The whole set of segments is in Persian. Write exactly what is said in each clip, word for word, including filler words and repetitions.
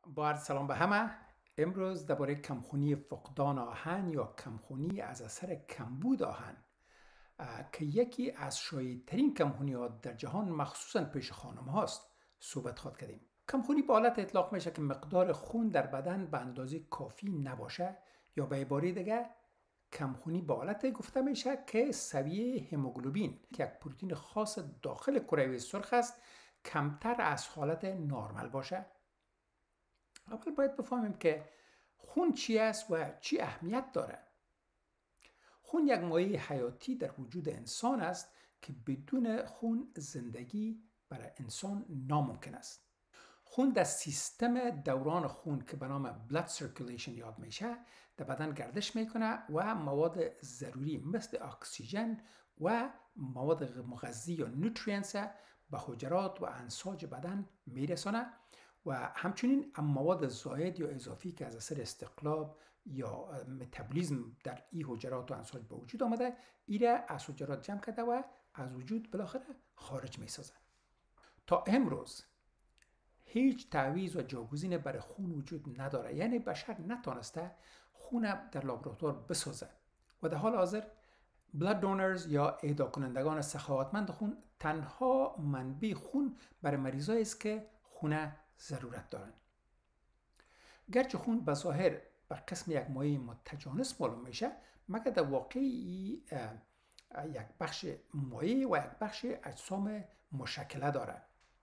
با عرض سلام به همه. امروز درباره کمخونی فقدان آهن یا کمخونی از اثر کمبود آهن که یکی از شایع‌ترین کمخونی‌ها در جهان مخصوصا پیش خانم هاست صحبت خواهد کردیم. کمخونی به حالت اطلاق میشه که مقدار خون در بدن به اندازه کافی نباشه، یا به عباره دیگه کمخونی به حالت گفته میشه که سویه هموگلوبین که یک پروتئین خاص داخل کره سرخ است کمتر از حالت نرمال باشه. اول باید بفهمیم که خون چی است و چی اهمیت داره. خون یک مایع حیاتی در وجود انسان است که بدون خون زندگی برای انسان ناممکن است. خون در سیستم دوران خون که به نام blood circulation یاد میشه در بدن گردش میکنه و مواد ضروری مثل اکسیژن و مواد مغذی یا نوترینز به حجرات و انساج بدن میرسانه و همچنین مواد زائد یا اضافی که از اثر استقلاب یا متابولیسم در این حجرات و انساج به وجود آمده ایره از حجرات جمع کرده و از وجود بالاخره خارج می سازه. تا امروز هیچ تعویض و جاگزین برای خون وجود نداره، یعنی بشر نتونسته خون در لابراتوار بسازه و در حال حاضر blood donors یا اهدا کنندگان سخاوتمند خون تنها منبع خون برای مریضایی است که خون ضرورت دارن. گرچه خون به ظاهر به قسم یک مایع متجانس معلوم میشه، مگر در واقع یک بخش مایع و یک بخش اجسام مشکله داره.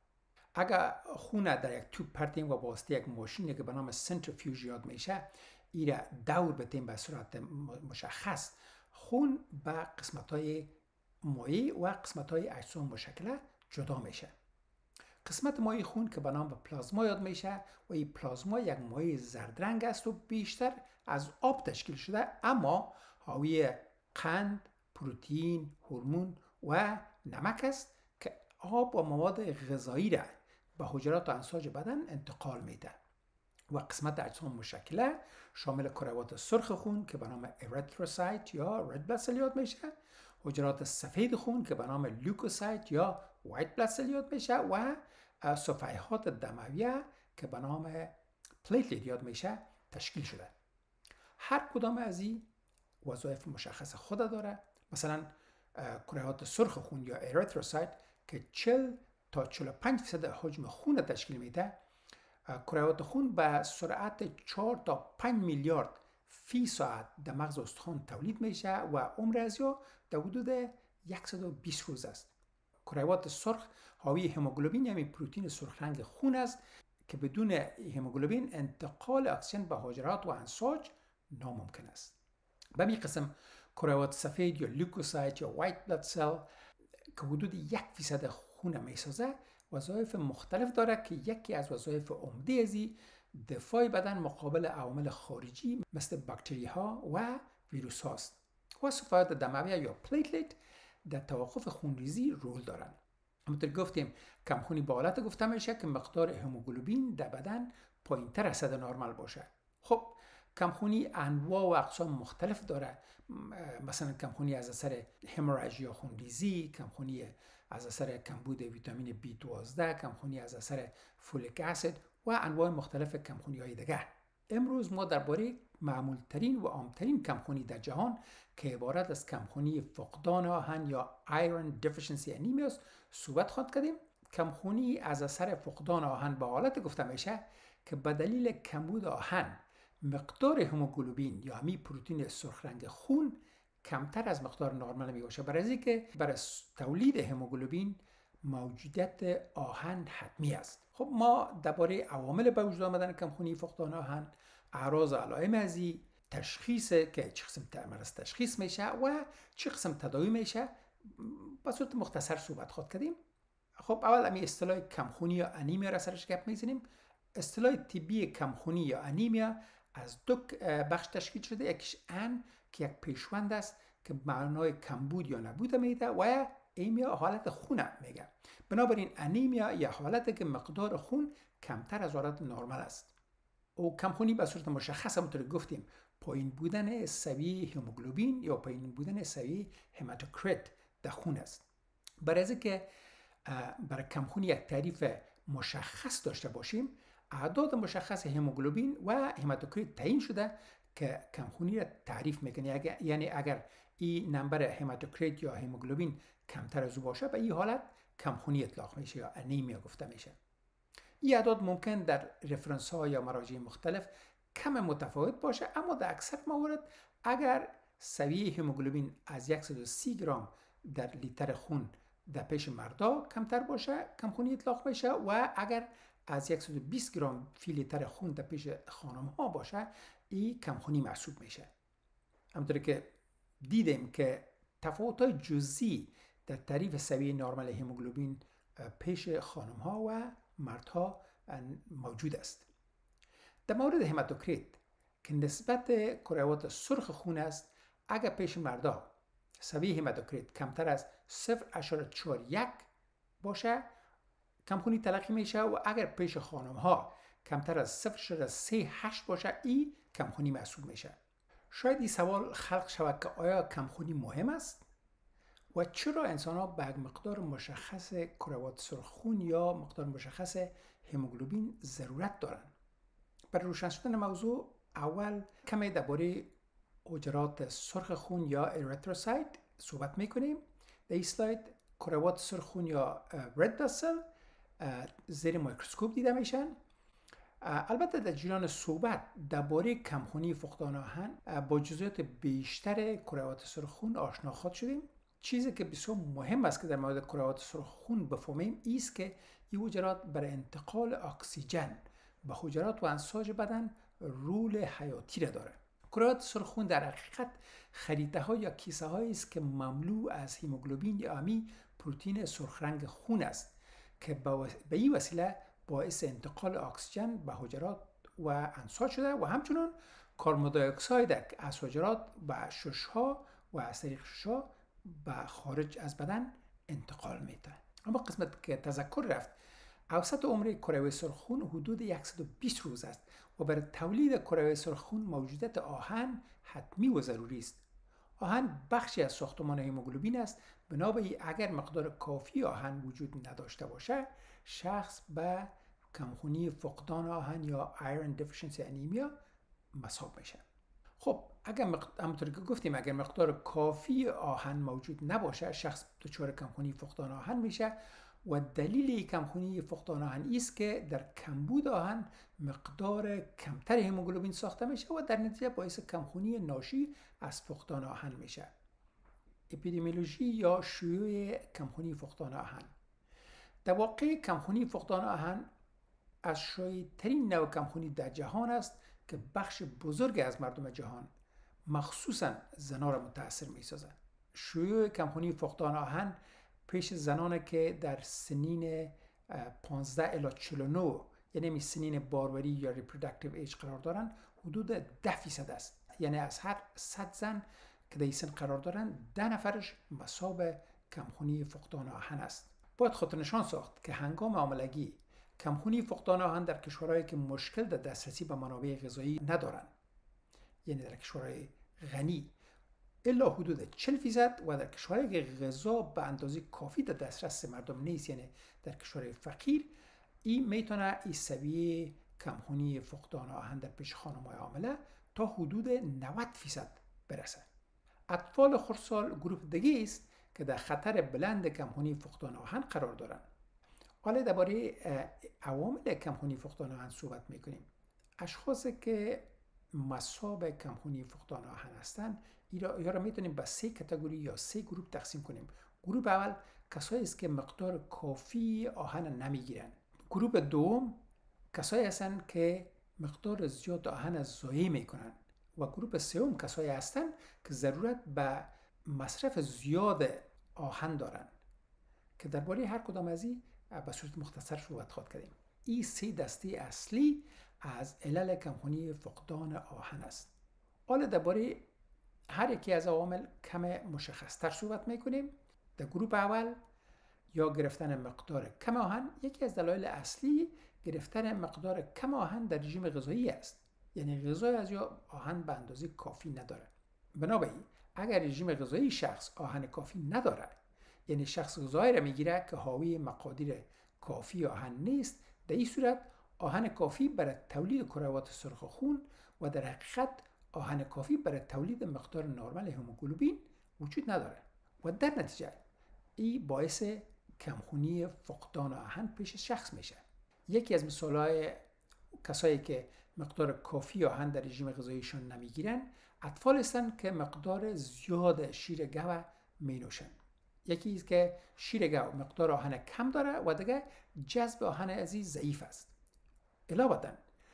اگر خون در یک توپ پرتیم و واسطه یک ماشینی که به نام سنتریفیوژ یاد میشه ایره دور بتیم به صورت مشخص، خون به قسمت های مایع و قسمت های اجسام مشکله جدا میشه. قسمت مایع خون که به نام پلازما یاد میشه و این پلازما یک مایع زرد رنگ است و بیشتر از آب تشکیل شده، اما حاوی قند، پروتئین، هورمون و نمک است که آب و مواد غذایی را به حجرات و انساج بدن انتقال میده. و قسمت اجسام مشکله شامل کروات سرخ خون که به نام اریتروسایت یا رد بلاد سل یاد میشه، حجرات سفید خون که به نام لیوکوسایت یا وایت بلاد سل یاد میشه و صفحات دمویه که به نام پلیتلیت یاد میشه تشکیل شده. هر کدام از این وظایف مشخص خود داره. مثلا کروات سرخ خون یا اریتروسایت که چهل تا چهل و پنج درصد حجم خون تشکیل میده، کروات خون به سرعت چهار تا پنج میلیارد فی ساعت در مغز استخوان تولید میشه و عمر ازیا در حدود صد و بیست روز است. کروات سرخ حاوی هموگلوبین یعنی پروتئین سرخ رنگ خون است که بدون هموگلوبین انتقال اکسیژن به حجرات و انساج ناممکن است. به این قسم کروات سفید یا لیوکوسایت یا وایت بلاد سل که حدود یک فیصد خون میسازه وظایف مختلف داره که یکی از وظایف عمده ازی دفاع بدن مقابل عوامل خارجی مثل باکتری ها و ویروس هاست و صفحات دمویه یا پلیتلیت در توقف خونریزی رول دارن. همونطور گفتیم کمخونی به حالت گفته میشه که مقدار هموگلوبین در بدن پایین تر از حد نرمال باشه. خب کمخونی انواع و اقسام مختلف داره، مثلا کمخونی از اثر هموراژ یا خونریزی، کمخونی از اثر کمبود ویتامین بی دوازده، کمخونی از اثر فولیک اسید و انواع مختلف کمخونی های دیگه. امروز ما درباره معمول ترین و عامترین کمخونی در جهان که عبارت از کمخونی فقدان آهن یا Iron Deficiency Anemia صحبت خواهد کردیم. کمخونی از اثر فقدان آهن به حالت گفته میشه که به دلیل کمبود آهن مقدار هموگلوبین یا همی پروتئین سرخ رنگ خون کمتر از مقدار نرمال می باشه، برای اینکه برای تولید هموگلوبین موجودیت آهن حتمی است. خب ما درباره عوامل به وجود آمدن کمخونی فقدان آهن، اعراض و علائم ازی، تشخیص که چه قسم مرض تشخیص میشه و چه قسم تداوی میشه به صورت مختصر صحبت خواهد کردیم. خب اول امی اصطلاح کمخونی یا انیمیا را سرش گپ میزنیم. اصطلاح طبی کمخونی یا انیمیا از دو بخش تشکیل شده. یکیش ان که یک پیشوند است که معنای کمبود یا نبود میده و ایمیا حالت خون میگه. بنابراین انیمیا یا حالتی که مقدار خون کمتر از حالت نرمال است. او کمخونی به صورت مشخص همونطور گفتیم پایین بودن سویه هموگلوبین یا پایین بودن سویه هماتوکریت در خون است. برای اینکه برای کمخونی یک تعریف مشخص داشته باشیم اعداد مشخص هموگلوبین و هماتوکریت تعیین شده که کمخونی را تعریف میکنه. یعنی اگر این نمبر هماتوکریت یا هموگلوبین کمتر از او باشه، به این حالت کمخونی اطلاق میشه یا انیمیا گفته میشه. این اعداد ممکن در رفرنس ها یا مراجع مختلف کم متفاوت باشه، اما در اکثر موارد اگر سویه هموگلوبین از صد و سی گرم در لیتر خون در پیش مردا کمتر باشه کمخونی اطلاق میشه، و اگر از صد و بیست گرم فی لیتر خون در پیش خانم ها باشه این کمخونی محسوب میشه. همونطور که دیدیم که تفاوت‌های جزئی در تعریف سویه نرمال هموگلوبین پیش خانم ها و مردها موجود است. در مورد هماتوکریت که نسبت کروات سرخ خون است، اگر پیش مردا سویه هماتوکریت کمتر از صفر اشاره چهار یک باشه کمخونی تلقی میشه، و اگر پیش خانم ها کمتر از صفر اشاره سه هشت باشه این کمخونی محسوب میشه. شاید این سوال خلق شود که آیا کمخونی مهم است و چرا انسان ها به مقدار مشخص کروات سرخ خون یا مقدار مشخص هموگلوبین ضرورت دارند؟ برای روشن شدن موضوع اول کمی درباره حجرات سرخ خون یا اریتروسایت صحبت میکنیم. در این اسلاید کروات سرخ خون یا رد بلاد سل زیر میکروسکوپ دیده میشن. البته در جریان صحبت درباره کمخونی فقدان آهن با جزئیات بیشتر کروات سرخ خون آشنا خواهد شدیم. چیزی که بسیار مهم است که در مورد کروات سرخ خون بفهمیم است که این حجرات برای انتقال اکسیژن به حجرات و انساج بدن رول حیاتی را داره. کروات سرخ خون در حقیقت خریطه ها یا کیسه هایی است که مملو از هموگلوبین یا همی پروتئین سرخ رنگ خون است که به این وسیله باعث انتقال اکسیژن به حجرات و انساج شده و همچنین کربن دی اکساید از حجرات به ششها و از طریق ششها به خارج از بدن انتقال میده. اما قسمت که تذکر رفت، اوسط عمر کروی سرخ خون حدود صد و بیست روز است و برای تولید کروی سرخ خون موجودیت آهن حتمی و ضروری است. آهن بخشی از ساختمان هموگلوبین است، بنابراین اگر مقدار کافی آهن وجود نداشته باشه شخص به کمخونی فقدان آهن یا iron deficiency anemia مصاب میشه. خب اگر مقدار همونطور که گفتیم اگر مقدار کافی آهن موجود نباشه شخص دچار کمخونی فقدان آهن میشه، و دلیل کمخونی فقدان آهن است که در کمبود آهن مقدار کمتر هموگلوبین ساخته میشه و در نتیجه باعث کمخونی ناشی از فقدان آهن میشه. اپیدمیولوژی یا شیوع کمخونی فقدان آهن. در واقع کمخونی فقدان آهن از شایع‌ترین نوع کمخونی در جهان است که بخش بزرگ از مردم جهان مخصوصا زنان را متاثر می‌سازد. شیوع کمخونی فقدان آهن پیش زنان که در سنین پانزده الی چهل و نه یعنی می سنین باروری یا ریپروداکتیو ایج قرار دارند حدود ده فیصد است. یعنی از هر صد زن که در این سن قرار دارند ده نفرش مصاب کمخونی فقدان آهن است. باید خاطر نشان ساخت که هنگام حاملگی کمخونی فقدان آهن در کشورهایی که مشکل در دسترسی به منابع غذایی ندارند، یعنی در کشورهای غنی الا حدود چهل فیصد و در کشورهایی که غذا به اندازه کافی در دسترس مردم نیست، یعنی در کشورهای فقیر، این میتونه این سویه کمخونی فقدان آهن در پیش خانم‌های حامله تا حدود نود فیصد برسه. اطفال خردسال گروه دیگه است که در خطر بلند کمخونی فقدان آهن قرار دارند. حالا درباره عوامل کمخونی فقدان آهن صحبت میکنیم. اشخاصی که مصاب کمخونی فقدان آهن هستند یا را میتونیم به سه کاتگوری یا سه گروه تقسیم کنیم. گروه اول کسایی است که مقدار کافی آهن نمیگیرن. گروه دوم کسایی هستند که مقدار زیاد آهن ضایع میکنن و گروه سوم کسایی هستند که ضرورت به مصرف زیاد آهن دارن که درباره هر کدام از این به صورت مختصر صحبت خواهد کردیم. این سه دسته اصلی از علل کمخونی فقدان آهن است. حالا درباره هر یکی از عوامل کم مشخص‌تر صحبت میکنیم. در گروه اول یا گرفتن مقدار کم آهن، یکی از دلایل اصلی گرفتن مقدار کم آهن در رژیم غذایی است، یعنی غذای از یا آهن به اندازه کافی نداره. بنابراین اگر رژیم غذایی شخص آهن کافی نداره، یعنی شخص غذایی را میگیره که حاوی مقادیر کافی آهن نیست، در این صورت آهن کافی برای تولید کروات سرخ خون و در حقیقت آهن کافی برای تولید مقدار نرمال هموگلوبین وجود نداره و در نتیجه این باعث کمخونی فقدان آهن پیش شخص میشه. یکی از مثالهای کسایی که مقدار کافی آهن در رژیم غذاییشون نمیگیرن اطفال هستند که مقدار زیاد شیر گاو می نوشن. یکی است که شیر گاو مقدار آهن کم داره و دیگه جذب آهن عزیز ضعیف است. علاوه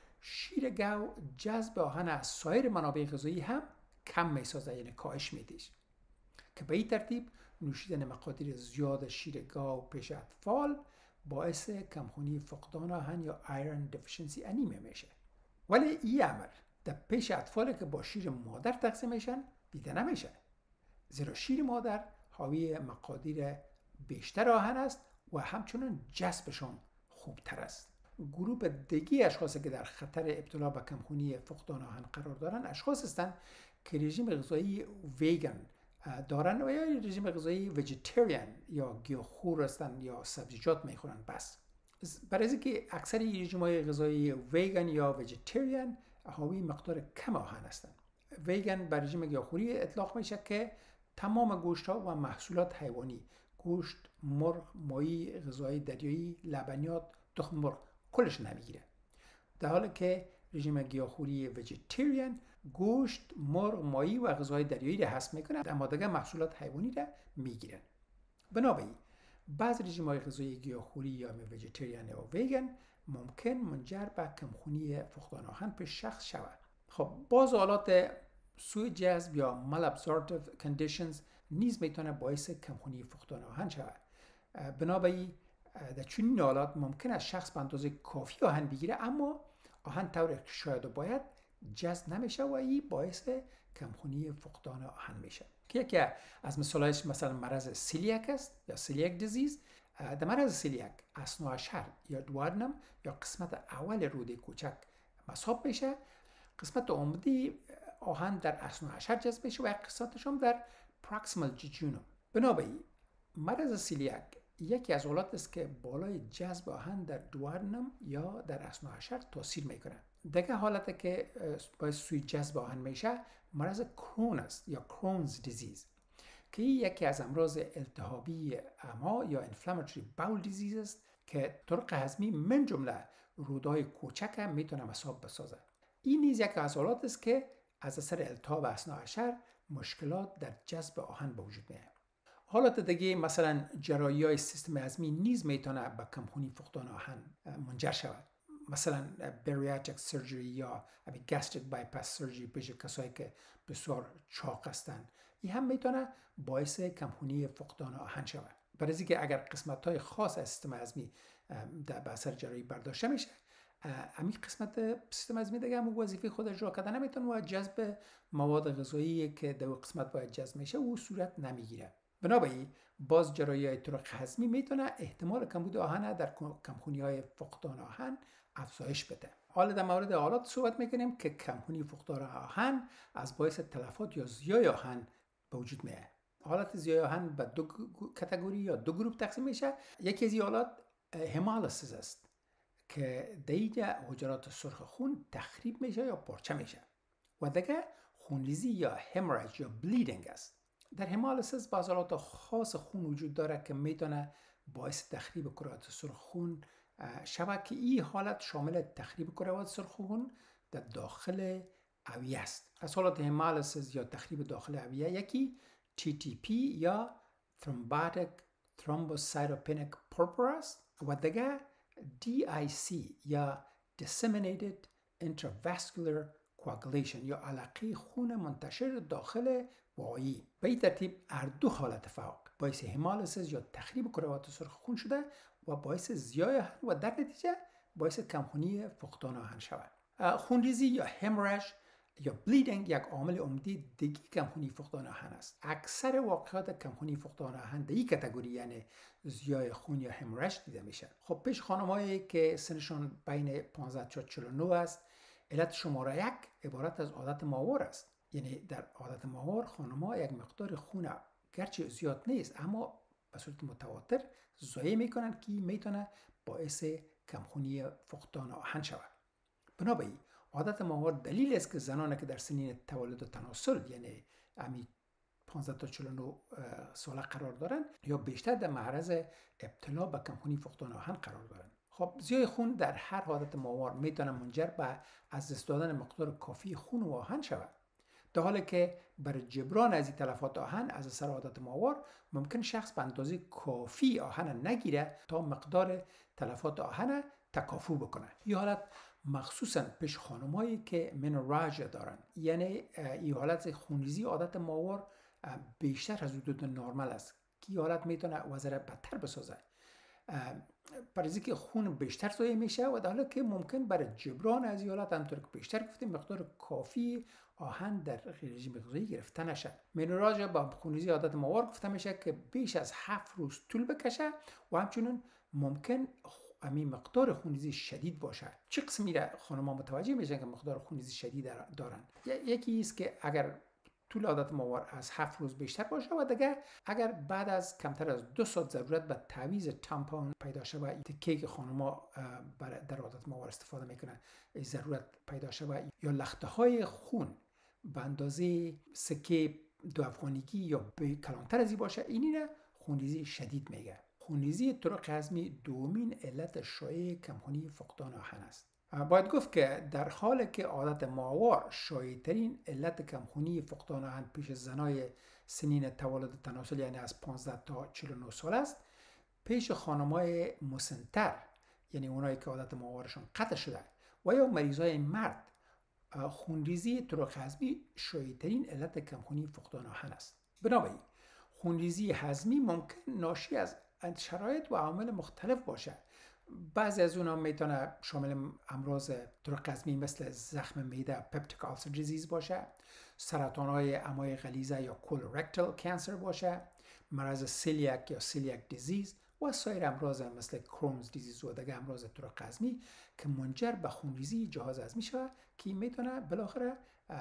شیر گاو جذب آهن از سایر منابع غذایی هم کم می سازه، یعنی کاهش میدهش، که به این ترتیب نوشیدن مقادیر زیاد شیر گاو پیش اطفال باعث کمخونی فقدان آهن یا ایرن دفیشنسی انیمیا میشه. ولی این امر در پیش اطفالی که با شیر مادر تغذیه میشن دیده نمیشه، زیرا شیر مادر حاوی مقادیر بیشتر آهن است و همچنین جذبشون خوبتر است. گروه دیگه اشخاصی که در خطر ابتلا به کمخونی فقدان آهن قرار دارن اشخاص هستند که رژیم غذایی ویگن دارن و یا رژیم غذایی ویجیتریان یا گیاهخوار هستند یا سبزیجات میخورن. بس برای اینکه اکثر رژیم‌های غذایی ویگن یا ویجیتریان حاوی مقدار کم آهن هستند. ویگن بر رژیم گیاهخواری اطلاق میشه که تمام گوشت‌ها و محصولات حیوانی، گوشت، مرغ، ماهی، غذای دریایی، لبنیات، تخم مرغ کلش نمیگیره. در حالی که رژیم گیاهخواری ویجیتریان گوشت، مرغ، ماهی و غذای دریایی را حذف میکنه، اما دیگه محصولات حیوانی را میگیرن. بنابراین بعض رژیم‌های غذایی گیاهخواری یا ویجیتریان یا ویگن ممکن منجر به کمخونی فقدان آهن پیش شخص شود. خب باز حالات سوء جذب یا malabsorptive conditions نیز میتونه باعث کمخونی فقدان آهن شود. بنابراین در چنین حالات ممکن است شخص به اندازه کافی آهن بگیره اما آهن طوری که شاید و باید جذب نمیشه و این باعث کمخونی فقدان آهن میشه. که یکی از مثالایش مثلا مرض سیلیاک است یا سیلیاک دیزیز. در مرض سیلیاک اثناعشر یا دوارنم یا قسمت اول روده کوچک مصاب میشه. قسمت عمدی آهن در اثناعشر جذب میشه و قسمتش هم در پراکسیمال جیجونوم. بنابراین مرض سیلیاک یکی از حالات است که بالای جذب آهن در دوارنم یا در اثناعشر تاثیر میکنه. دیگه حالتی که باعث سوء جذب آهن میشه مرض کرون است یا کرونز دیزیز که یکی از امراض التهابی اما یا انفلاماتوری باول دیزیز است که طرق هضمی من جمله رودهای کوچک هم میتونه مصاب بسازه. این نیز یک از حالات است که از اثر التهاب اثناعشر مشکلات در جذب آهن به وجود میاد. حالات دیگه مثلا جراحی‌های سیستم هضمی نیز میتونه به کمخونی فقدان آهن منجر شود. مثلا بریاتریک سرجری یا گاستریک بایپاس سرجری پیش کسایی که بسیار چاق هستند، این هم میتونه باعث کمخونی فقدان آهن شود. برای اینکه اگر قسمت‌های خاص از سیستم هضمی در به اثر جراحی برداشته میشه، همین قسمت سیستم هضمی دیگه هم وظیفه خودش را کرده نمیتونه و جذب مواد غذایی که در قسمت باید جذب میشه او صورت نمیگیره. بنابراین باز جراحی طرق هضمی میتونه احتمال کمبود آهن در کمخونی‌های فقدان آهن افزایش بده. حالا در مورد حالات صحبت میکنیم که کمخونی فقدان آهن از باعث تلفات یا زیای آهن به وجود میاد. حالات زیای آهن به دو کاتگوری یا دو گروه تقسیم میشه. یکی از این حالات همالیسیس است که دیگه حجرات سرخ خون تخریب میشه یا پارچه میشه و دیگه خونریزی یا هموریج یا بلیدینگ است. در همالیسیس بعض حالات خاص خون وجود داره که میتونه باعث تخریب کروات سرخ خون شود که این حالت شامل تخریب کروات سرخ خون در داخل اوعیه است. از حالات همالیسیس یا تخریب داخل اوعیه یکی تی تی پی یا ترومباتیک ترومبوسایتوپنیک پورپور است و دیگه دی آی سی یا disseminated intravascular coagulation یا علقه خون منتشر داخل وعایی. به این ترتیب هر دو حالت فوق باعث همالیسیس یا تخریب کروات سرخ خون شده و باعث زیای آهن و در نتیجه باعث کمخونی فقدان آهن شود. خونریزی یا هموریج یا بلیدینگ یک عامل عمده دیگه کمخونی فقدان آهن است. اکثر واقعات کمخونی فقدان آهن در این کاتگوری یعنی زیای خون یا هموریج دیده میشه. خب پیش خانمایی که سنشون بین پانزده تا چهل و نه است، علت شماره یک عبارت از عادت ماهوار است. یعنی در عادت ماهوار خانم‌ها یک مقدار خون گرچه زیاد نیست اما به صورت متواتر ضایع میکنن که میتونه باعث کمخونی فقدان آهن شود. بنابراین عادت ماهوار دلیل است که زنانی که در سنین تولد و تناسل یعنی امی پانزده تا چهل و نه ساله قرار دارند یا بیشتر در معرض ابتلا به کمخونی فقدان آهن قرار دارند. خب زیای خون در هر عادت ماهوار میتونه منجر به از دست دادن مقدار کافی خون و آهن شود، در حالی که برای جبران از این تلفات آهن از اثر عادت ماهوار ممکن شخص به اندازه کافی آهن نگیره تا مقدار تلفات آهن تکافو بکنه. این حالت مخصوصا پیش خانمایی که منوراژیا دارن، یعنی این حالت خونریزی عادت ماهوار بیشتر از حدود نرمال است که این حالت میتونه وضع را بدتر بسازه، برای که خون بیشتر ضایع میشه و در حالی که ممکن برای جبران از این حالت همونطور که بیشتر گفتیم مقدار کافی آهن در رژیم غذایی گرفته نشه. منوراژیا با خونریزی عادت ماهوار گفته میشه که بیش از هفت روز طول بکشه و همچنین ممکن همین مقدار خونریزی شدید باشه. چه قسمی را خانم‌ها متوجه میشن که مقدار خونریزی شدید دارن؟ یکی است که اگر طول عادت ماهوار از هفت روز بیشتر باشه و دیگه اگر بعد از کمتر از دو ساعت ضرورت به تعویض تامپون پیدا شه و تکه‌ای که خانم‌ها در عادت ماهوار استفاده میکنن ضرورت پیدا شه و یا لخته های خون به اندازه سکه دو افغانیگی یا کلانتر از این باشه، اینی را خونریزی شدید میگه. خونریزی طرق هضمی دومین علت شایع کمخونی فقدان آهن است. باید گفت که در حالی که عادت ماهوار شایع‌ترین علت کمخونی فقدان آهن پیش زنای سنین تولد و تناسل یعنی از پانزده تا چهل و نه سال است، پیش خانم‌های مسن‌تر یعنی اونایی که عادت ماهوارشون قطع شده و یا مریضای مرد، خونریزی طرق هضمی شایع‌ترین علت کمخونی فقدان آهن است. بنابراین خونریزی هضمی ممکن ناشی از شرایط و عوامل مختلف باشه. بعضی از اونها میتونه شامل امراض طرق هضمی مثل زخم معده پپتیک آلسر دیزیز باشه، سرطان‌های امعای غلیظه یا کولورکتال کانسر باشه، مرض سیلیاک یا سیلیاک دیزیز و سایر امراض مثل کرونز دیزیز و دیگر امراض طرق هضمی که منجر به خونریزی جهاز هضمی شود که میتونه بالاخره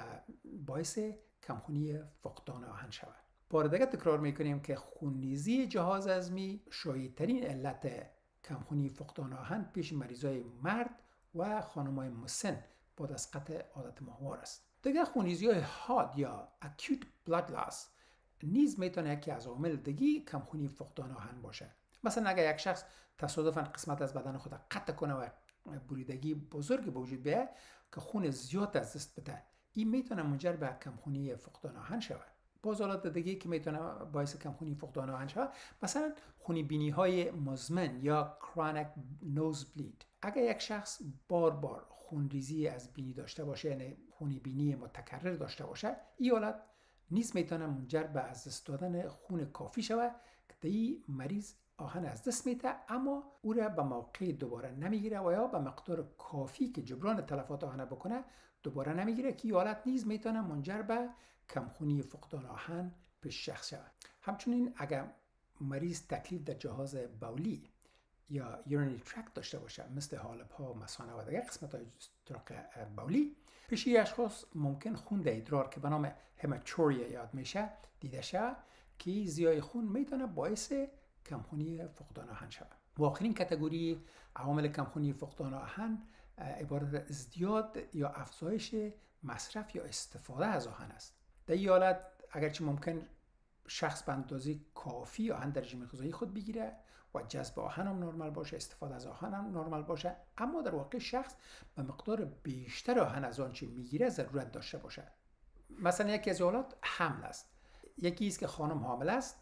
باعث کمخونی فقدان آهن شود. بار دیگه تکرار میکنیم که خونریزی جهاز هضمی شایع‌ترین علت کمخونی فقدان آهن پیش مریضای مرد و خانم‌های مسن بعد از قطع عادت ماهوار است. دیگه خونریزی‌های حاد یا acute blood loss نیز میتونه یکی از عوامل دیگه کمخونی فقدان آهن باشه. مثلا اگر یک شخص تصادفاً قسمت از بدن خود قطع کنه و بریدگی بزرگ به وجود بیاید که خون زیاد از دست بده، این میتونه منجر به کمخونی فقدان آهن شود. باز حالات دیگه که میتونه باعث کمخونی فقدان آهن شود، مثلا خونی بینی های مزمن یا chronic nosebleed. اگر یک شخص بار بار خونریزی از بینی داشته باشه یعنی خونی بینی متکرر داشته باشه، این حالت نیز میتونه منجر به از دست دادن خون کافی شود که این مریض آهن از دست میده اما او را به موقع دوباره نمیگیره و یا به مقدار کافی که جبران تلفات آهن بکنه دوباره نمیگیره که این حالت نیز میتونه منجر به کمخونی فقدان آهن پیش شخص شود. همچنین اگر مریض تکلیف در جهاز بولی یا urinary tract داشته باشه مثل حالب‌ها، مثانه و دیگر قسمت‌های طرق بولی، پیش این اشخاص ممکن خون در ادرار که به نام همچوریا یاد میشه دیده شود که زیای خون میتونه باعث کمخونی فقدان آهن شود. و آخرین کاتگوری عوامل کمخونی فقدان آهن عبارت از ازدیاد یا افزایش مصرف یا استفاده از آهن است. در این حالت اگرچه ممکن شخص به اندازه کافی آهن در رژیم غذایی خود بگیره و جذب آهن هم نرمال باشه، استفاده از آهن هم نرمال باشه، اما در واقع شخص به مقدار بیشتر آهن از آنچه میگیره ضرورت داشته باشه. مثلا یکی از حالات حمل است. یکی است که خانم حامل است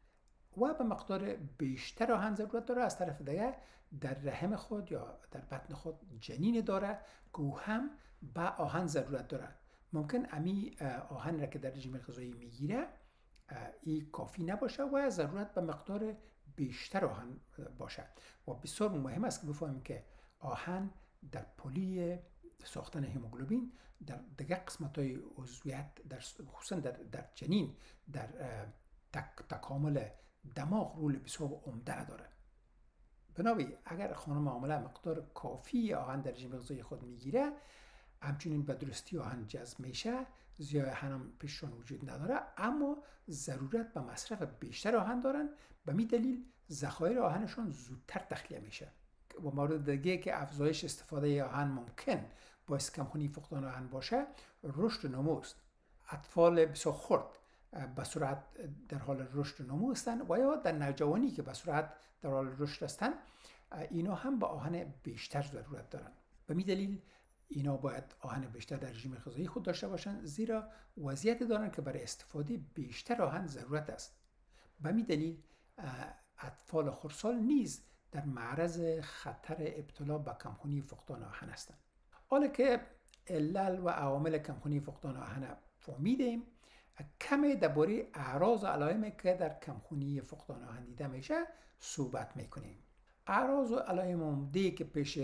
و به مقدار بیشتر آهن ضرورت داره، از طرف دیگه در رحم خود یا در بطن خود جنین داره که او هم به آهن ضرورت داره. ممکن امی آهن را که در رژیم غذایی میگیره این کافی نباشه و ضرورت به مقدار بیشتر آهن باشه. و بسیار مهم است که بفهمیم که آهن در پلی ساختن هموگلوبین در دیگر قسمت‌های عضویت در خصوصا در در جنین در تک تکامل دماغ رول بسیار عمده داره. بنابراین اگر خانم حامله مقدار کافی آهن در رژیم غذایی خود میگیره، همچنین به درستی آهن جذب میشه، زیای آهن هم پیششون وجود نداره، اما ضرورت به مصرف بیشتر آهن دارن، به می دلیل ذخایر آهنشون زودتر تخلیه میشه و مورد دیگه که افزایش استفاده آهن ممکن باعث کمخونی فقدان آهن باشه رشد و نمو است. اطفال بسیار خرد به سرعت در حال رشد و نمو هستند و یا در نوجوانی که به سرعت در حال رشد هستند، اینا هم به آهن بیشتر ضرورت دارند. به می دلیل اینا باید آهن بیشتر در رژیم غذایی خود داشته باشند، زیرا وضعیت دارند که برای استفاده بیشتر آهن ضرورت است. به می دلیل اطفال خردسال نیز در معرض خطر ابتلا به کمخونی فقدان آهن هستند. حالا که علل و عوامل کمخونی فقدان آهن فهمیدیم، کمی درباره اعراض و علائمی که در کمخونی فقدان آهن دیده میشه صحبت میکنیم. اعراض و علائم عمده که پیش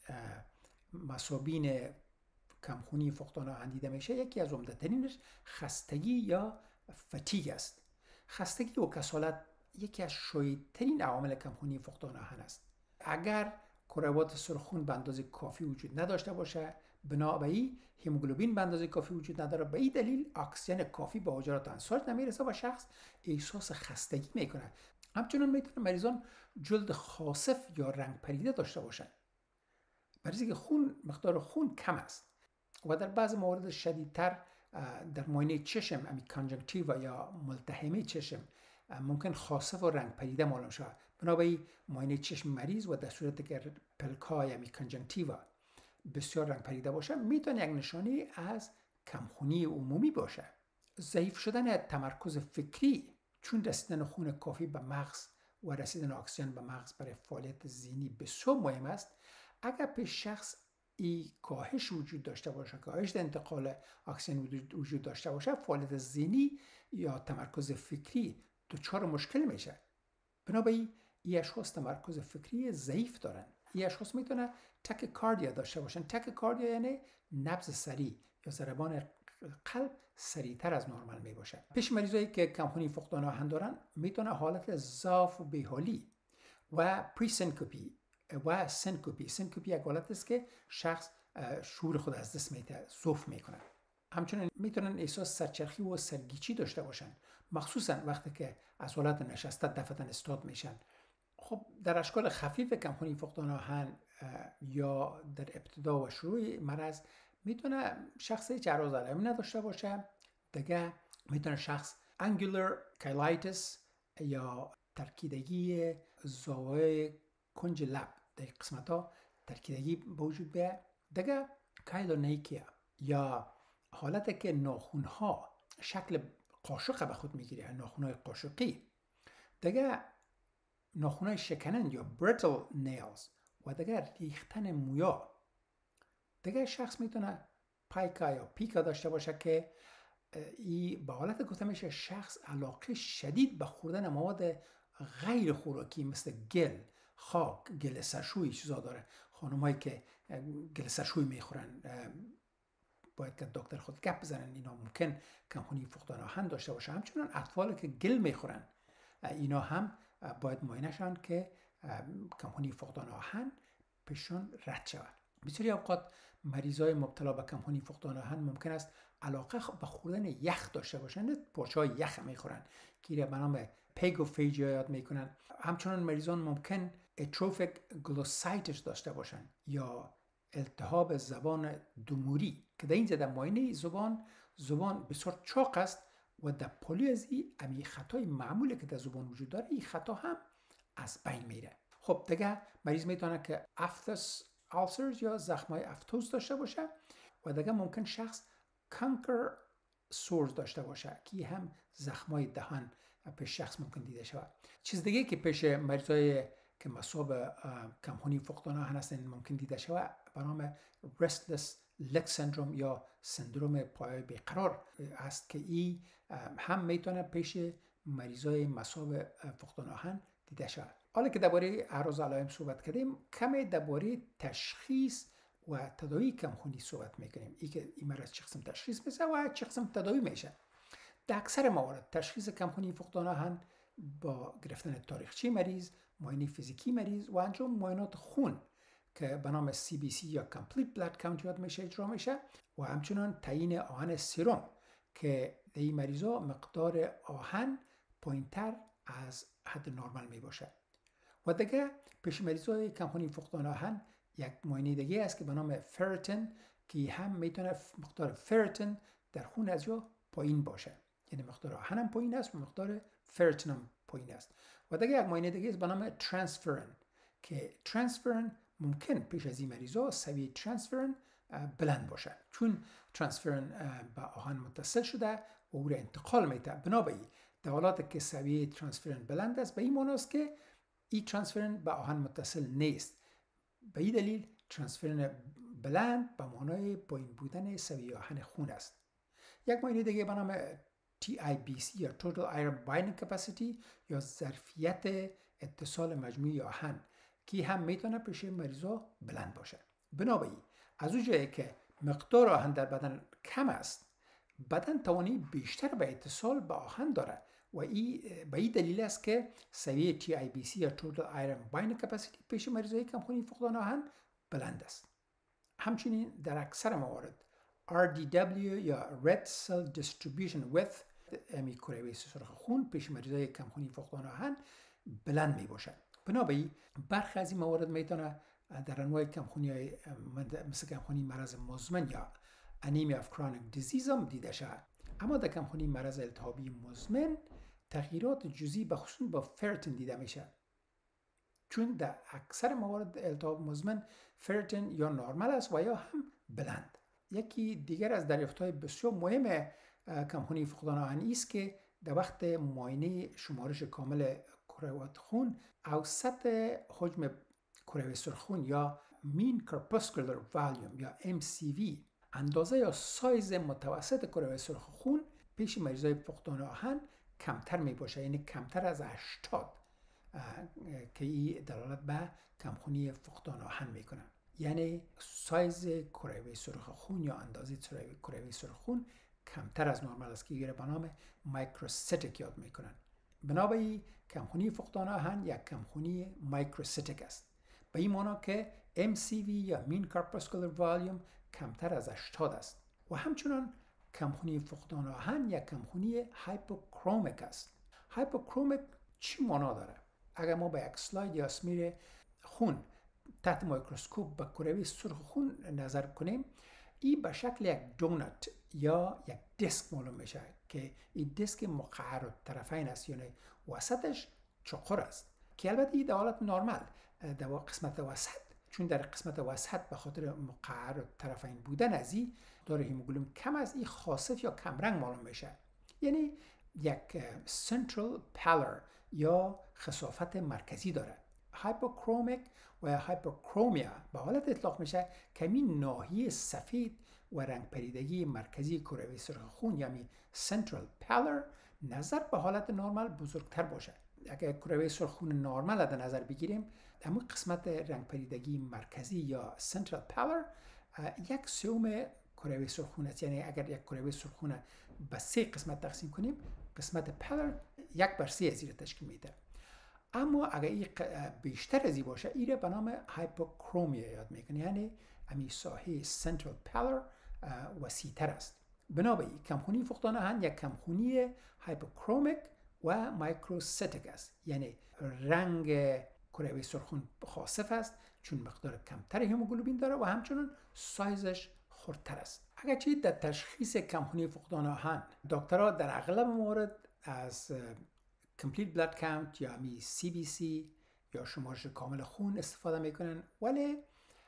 مصابین کمخونی فقدان آهن دیده میشه، یکی از عمده ترینش خستگی یا فتیگ است. خستگی و کسالت یکی از شایع‌ترین عوامل کمخونی فقدان آهن است. اگر کروات سرخون به اندازه کافی وجود نداشته باشه، بنابراین هموگلوبین به اندازه کافی وجود نداره، به این دلیل اکسیژن کافی به حجرات انساج نمیرسه و شخص احساس خستگی میکنه. همچنین میتونه مریضان جلد خاصف یا رنگ پریده داشته باشند، برای اینکه خون مقدار خون کم است و در بعض موارد شدیدتر در معاینه چشم، امی کانجنکتیوا یا ملتحمه چشم، ممکن خاصف و رنگ پریده معلوم شود. بنابراین معاینه چشم مریض و در صورتی که پلکای امی کانجنکتیوا بسیار رنگ پریده باشه میتونه یک نشانی از کمخونی عمومی باشه. ضعیف شدن تمرکز فکری، چون رسیدن خون کافی به مغز و رسیدن اکسیژن به مغز برای فعالیت ذهنی بسیار مهم است. اگر پیش شخص ای کاهش وجود داشته باشه، کاهش در انتقال اکسیژن وجود داشته باشه، فعالیت ذهنی یا تمرکز فکری دچار مشکل میشه. بنابراین این اشخاص تمرکز فکری ضعیف دارن. این اشخاص میتونه تاکیکاردیا داشته باشن. تاکیکاردیا یعنی نبض سریع یا ضربان قلب سریعتر از نرمال می باشه. پیش مریضایی که کمخونی فقدان آهن دارن میتونه حالت ضعف و بیحالی و پریسنکوپی و سنکوپی. سنکوپی یک حالت است که شخص شعور خود از دست میده، ضعف میکنه. همچنین میتونن احساس سرچرخی و سرگیچی داشته باشن، مخصوصا وقتی که از حالت نشسته دفعتاً استاد میشن. خب در اشکال خفیف کمخونی فقدان آهن یا در ابتدا و شروع مرض میتونه شخص هیچ اعراض علائمی نداشته باشه. دیگه میتونه شخص انگولار کایلایتس یا ترکیدگی زاویه کنج لب در قسمت ها ترکیدگی به وجود بیاد. دیگه کایلونیکیا یا حالتی که ناخون ها شکل قاشق به خود میگیره، ناخون های قاشقی. دیگه ناخون های شکنند یا brittle nails و دیگه ریختن مویا. دیگه شخص میتونه پایکا یا پیکا داشته باشه که این به حالت گفته میشه شخص علاقه شدید به خوردن مواد غیر خوراکی مثل گل، خاک، گل سرشوی چیزا داره. خانمایی که گل سرشوی میخورن باید که دکتر خود گپ بزنن، اینا ممکن کمخونی فقدان آهن داشته باشه. همچنان اطفالی که گل میخورن اینا هم باید معاینه شن که کمخونی فقدان آهن پیشون رد شود. بسیاری اوقات مریضای مبتلا به کمخونی فقدان آهن ممکن است علاقه به خوردن یخ داشته باشن، پارچه‌های یخ میخورن که به نام پیگوفیجیا یاد میکنن. همچنان مریضان ممکن اتروفیک گلوسایتس داشته باشن یا التهاب زبان دوموری که در اینجا در معاینه زبان زبان بسیار چاق است و در پالیزی امی خطای معمولی که در زبان وجود داره این خطا هم از بین میره. خب دیگه مریض میتونه که افتس آلسرز یا زخمای افتوس داشته باشه و دیگه ممکن شخص کانکر سورز داشته باشه که هم زخمای دهان پیش شخص ممکن دیده شود. چیز دیگه که پیش مریضای که مصاب کمخونی فقدان آهن هستند ممکن دیده شود به نام restless leg syndrome یا سندروم پای بیقرار است که این هم میتونه پیش مریضای مصاب فقدان آهن دیده شود. حالا که درباره اعراض و علائم صحبت کردیم، کمی درباره تشخیص و تداوی کمخونی صحبت میکنیم. این که این مرض چه قسم تشخیص میشه و چه قسم تداوی میشه. در اکثر موارد تشخیص کمخونی فقدان آهن با گرفتن تاریخچه مریض، معاینه فیزیکی مریض و انجام معاینات خون که به نام سی بی سی یا Complete Blood Count یاد میشه اجرا میشه و همچنان تعیین آهن سرم که در این مریضا مقدار آهن پایینتر از حد نرمال می باشه و دیگه پیش مریضای کمخونی فقدان آهن یک معاینه دیگه است که به نام فرتن که هم میتونه مقدار فرتن در خون از جا پایین باشه، یعنی مقدار آهن هم پایین است و مقدار فرتن هم پایین است. و دیگه یک معاینه دیگه است به نام ترانسفرن که ترانسفرن ممکن پیش از این مریضا سویه ترانسفرن بلند باشه، چون ترانسفرن به آهن متصل شده و او را انتقال میده. بنابراین در حالاتی که سویه ترانسفرن بلند است به این معنی است که این ترانسفرن به آهن متصل نیست. به این دلیل ترانسفرن بلند به معنای پایین بودن سویه آهن خون است. یک معاینه دیگه به نام تی آی بی سی یا Total Iron Binding Capacity یا ظرفیت اتصال مجموعی آهن که هم میتونه پیش مریضا بلند باشه. بنابراین از اون جایی که مقدار آهن در بدن کم است، بدن توانی بیشتر به اتصال به آهن داره و ای به این دلیل است که سویه تی آی بی سی یا Total Iron Binding Capacity پیش مریضای کمخونی فقدان آهن بلند است. همچنین در اکثر موارد آر دی دبلیو یا Red Cell Distribution Width امی کره سرخ خون پیش مریضای کمخونی فقدان آهن بلند می باشد. بنابراین برخی از این موارد میتونه در انواع کمخونی های مثل کمخونی مرض مزمن یا انیمیا اف کرونیک دیزیز هم دیده شود. اما در کمخونی مرض التهابی مزمن تغییرات جزئی به خصوص با فرتن دیده میشه، چون در اکثر موارد التهاب مزمن فرتن یا نرمال است و یا هم بلند. یکی دیگر از دریافت‌های بسیار مهم کمخونی فقدان آهن است که در وقت معاینه شمارش کامل کروات خون اوسط حجم کره سرخ خون یا Mean Corpuscular Volume یا ام سی وی اندازه یا سایز متوسط کره سرخ خون پیش مریضای فقدان آهن کمتر می باشه، یعنی کمتر از هشتاد که این دلالت به کمخونی فقدان آهن میکنه. یعنی سایز کره سرخ خون یا اندازه کره سرخ خون کمتر از نرمال است که به نام مایکروسیتیک یاد میکنن. بنابراین کمخونی فقدان آهن یک کمخونی مایکروسیتیک است، به این معنی که ام سی وی یا Mean Corpuscular Volume کمتر از هشتاد است. و همچنان کمخونی فقدان آهن یک کمخونی هایپوکرومیک است. هایپوکرومیک چی معنا داره؟ اگر ما به یک اسلاید یا اسمیر خون تحت میکروسکوپ به کره سرخ خون نظر کنیم، این به شکل یک دونات یا یک دیسک معلوم میشه که این دیسک مقعر الطرفین است، یعنی وسطش چقر است که البته این در حالت نرمال در قسمت وسط، چون در قسمت وسط به خاطر مقعر الطرفین بودن از این داره هیموگلوبین کم از این خاصف یا کمرنگ معلوم میشه، یعنی یک سنترال پالر یا خسافت مرکزی داره. هایپوکرومیک و یا هایپوکرومیا به حالت اطلاق میشه که این ناحیه سفید و رنگ پریدگی مرکزی کره سرخ خون یعنی سنترال پالر نظر به حالت نرمال بزرگتر باشه. اگر کره سرخ خون نرمال در نظر بگیریم، اما قسمت رنگ پریدگی مرکزی یا سنترال پالر یک سوم کره سرخ خون است، یعنی اگر یک کره سرخ خون به سه قسمت تقسیم کنیم، قسمت پالر یک بر سه از این تشکیل میده. اما اگر این بیشتر از این باشه، این به نام هایپوکرومیا یاد میکنه، یعنی امی ساحه سنترال پالر وسیع‌تر است. بنابراین کمخونی فقدان آهن یک کمخونی هایپوکرومیک و مایکروسیتیک است، یعنی رنگ کره سرخ خون خاصف است چون مقدار کمتر هیموگلوبین داره و همچنین سایزش خردتر است. اگرچه در تشخیص کمخونی فقدان آهن دکترها در اغلب موارد از Complete Blood Count یا می سی بی سی یا شمارش کامل خون استفاده میکنن، ولی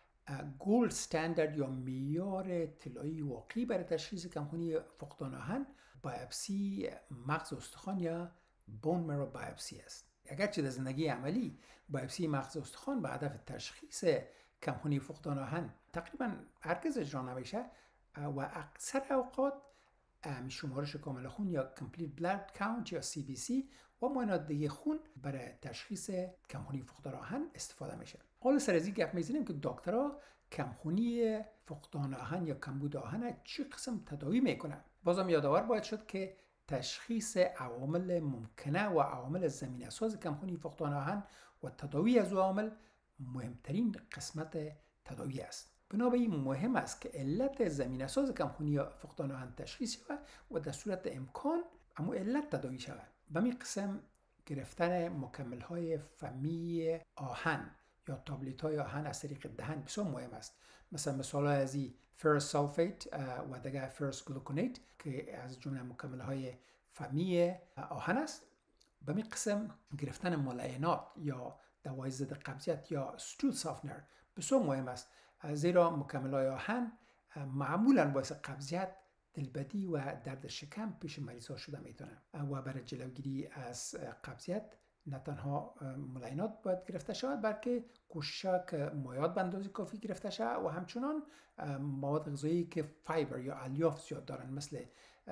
گولد استاندارد یا معیار طلایی واقعی برای تشخیص کمخونی فقدان آهن بایوپسی مغز استخوان یا بون مرو بایوپسی است. اگرچه در زندگی عملی بایوپسی مغز استخوان به هدف تشخیص کمخونی فقدان آهن تقریبا هرگز اجرا نمیشه و اکثر اوقات شمارش کامل خون یا Complete Blood Count یا سی بی سی و معاینات دیگه خون برای تشخیص کمخونی فقدان آهن استفاده میشه. حالا سر از این گپ میزنیم که دکترها کمخونی فقدان آهن یا کمبود آهن چه قسم تداوی میکنن. بازم یادآور باید شد که تشخیص عوامل ممکنه و عوامل زمینه ساز کمخونی فقدان آهن و تداوی از عوامل مهمترین قسمت تداوی است. بنابراین مهم است که علت زمینه ساز کمخونی فقدان آهن تشخیص شود و در صورت امکان اما علت تداوی شود. به می قسم گرفتن مکمل های فمی آهن یا تابلت های آهن از طریق دهن بسیار مهم است. مثلا مثال های از این فرس سالفیت و دیگه فرس گلوکونیت که از جمله مکمل های فمی آهن است. به می قسم گرفتن ملینات یا دوای ضد قبضیت یا ستول سافنر بسیار مهم است، زیرا مکمل های آهن معمولا باعث قبضیت، دلبدی و درد شکم پیش مریض ها شده میتونه و برای جلوگیری از قبضیت نه تنها ملینات باید گرفته شود بلکه کوشش که مایعات به اندازه کافی گرفته شود و همچنان مواد غذایی که فایبر یا الیاف زیاد دارن مثل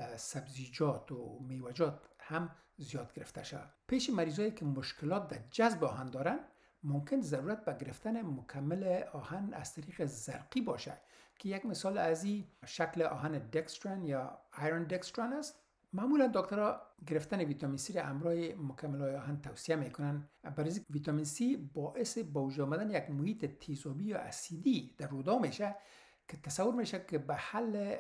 سبزیجات و میوه‌جات هم زیاد گرفته شود. پیش مریضایی که مشکلات در جذب آهن دارن ممکن ضرورت به گرفتن مکمل آهن از طریق زرقی باشه که یک مثال از این شکل آهن دکستران یا ایرون دکستران است. معمولا دکترها گرفتن ویتامین سی را همراه مکمل های آهن توصیه میکنن، برای اینکه ویتامین سی باعث به وجود آمدن یک محیط تیزابی یا اسیدی در رودا میشه که تصور میشه که به حل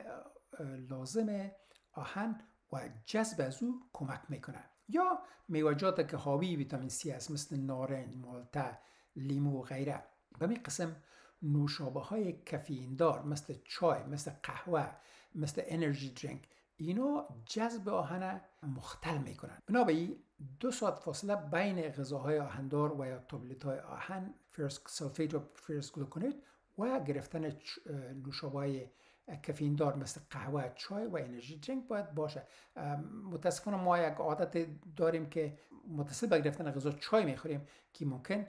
لازم آهن و جذب از او کمک میکنه. یا میوه‌جات که حاوی ویتامین سی است مثل نارنج، مالته، لیمو و غیره. به می قسم نوشابه های کافئین دار مثل چای، مثل قهوه، مثل انرژی درینک، اینا جذب آهن مختل میکنن. بنابراین دو ساعت فاصله بین غذاهای آهندار و یا تابلت های آهن فرس سالفیت و فرس گلوکونیت و گرفتن نوشابه های کافئین دار مثل قهوه، چای و انرژی درینک باید باشه. متاسفانه ما یک عادت داریم که متصل به گرفتن غذا چای میخوریم که ممکن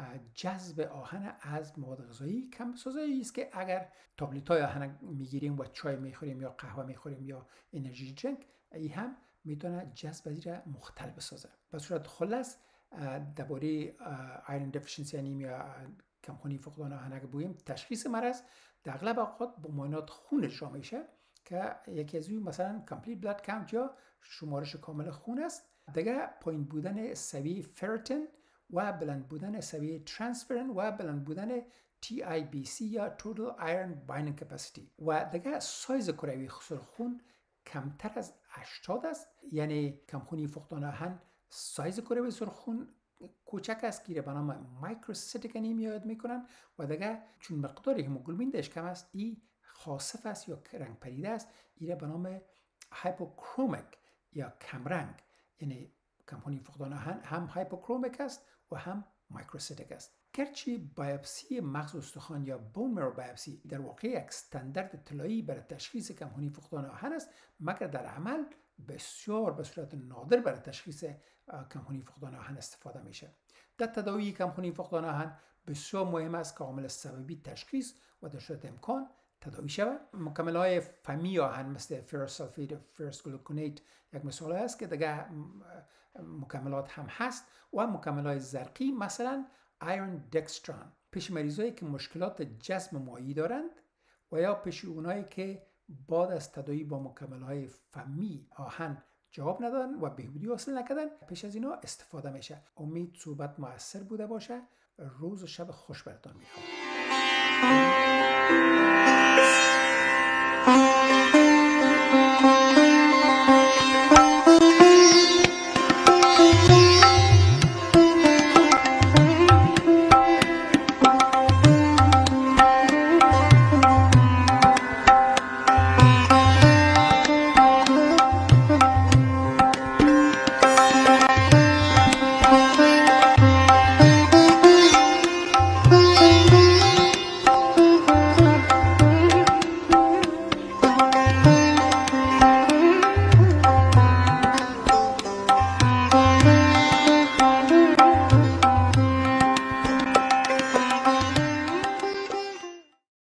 جذب آهن از مواد غذایی کم بسازه. است که اگر تابلت های آهن میگیریم و چای میخوریم یا قهوه میخوریم یا انرژی درینک، این هم میتونه جذب از این مختل بسازه. به صورت خلاص درباره ایرون دفیشنسی انیمیا، کمخونی فقدان آهن اگه بگوییم، تشخیص مرض در اغلب اوقات با معاینات خون اجرا میشه که یکی از اون مثلا کامپلیت بلاد کاونت یا شمارش کامل خون است. دیگه پایین بودن سویه فرتین و بلند بودن سویه ترانسفرین و بلند بودن تی آی بی سی یا Total Iron Binding Capacity. و دیگه سایز کروی خون کمتر از هشتاد است، یعنی کمخونی فقدان آهن سایز کروی خون کوچک است که به نام مایکروسیتیک انیمیا یاد میکنن و دیگه چون مقدار هموگلوبین درش کم است، این خاصف است یا رنگ پریده است، این به نام هایپوکرومیک یا کمرنگ، یعنی کمخونی فقدان آهن هم هایپوکرومیک است و هم مایکروسیتیک است. گرچه بایوپسی مغز استخوان یا بون مرو بایوپسی در واقع یک استاندارد طلایی برای تشخیص کمخونی فقدان آهن است، مگر در عمل بسیار به صورت نادر برای تشخیص کمخونی فقدان آهن استفاده میشه. در تداوی کمخونی فقدان آهن بسیار مهم است که عامل سببی تشخیص و در صورت امکان تداوی شود. مکمل های فمی آهن مثل فرس سالفیت و فرس گلوکونیت یک مثال است که دیگه مکملات هم هست و مکمل های زرقی مثلا ایرون دکستران پیش مریضایی که مشکلات جذب مایعی دارند و یا پیش اونایی که بعد از تداوی با مکمل های فمی آهن جواب ندادن و بهبودی حاصل نکردن، پیش از اینا استفاده میشه. امید صحبت مؤثر بوده باشه. روز و شب خوش براتون میخوام.